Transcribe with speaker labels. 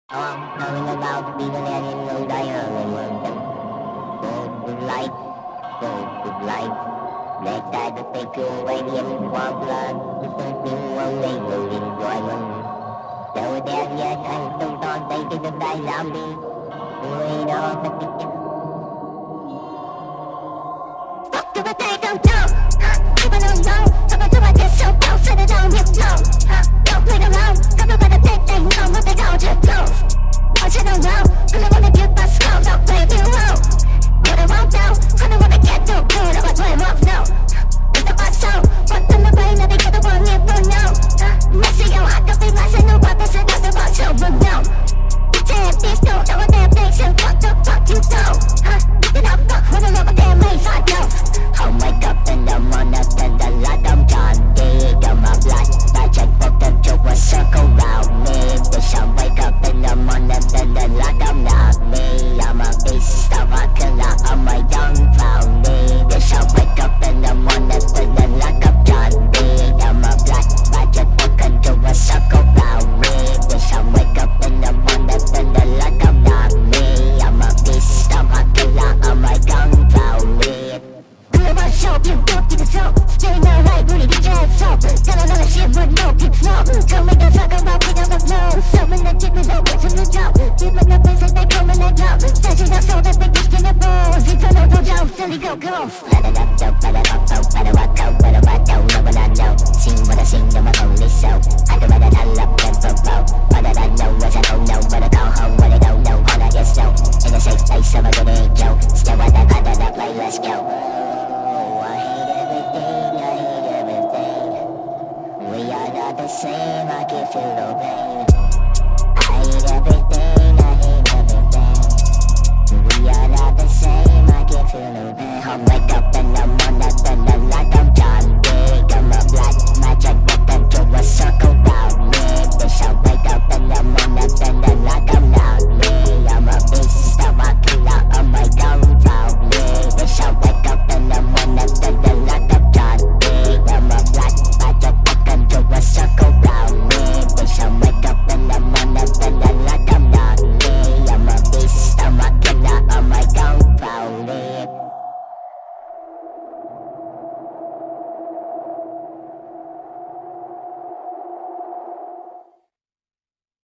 Speaker 1: I'm coming about people that in no diamond. Goes with light, goes with light. Black side to take you away, the end one blood. Something one day will enjoyment. So there, yes, I'm still on taking the die zombie. Wait on the kitchen. Fuck to the day, don't know. People don't know. Come on to my dish, so don't sit it on your flow. Don't play around. Come on, but I think they know what they go, just go. I don't know, I don't wanna get my skull, don't play me low. What I won't know, I don't wanna get too good, I'm play rough, no. It's my soul, what's in the brain, I think I don't want it, but no. Messy, yo, I could be messing, no, but this is nothing but so, but no.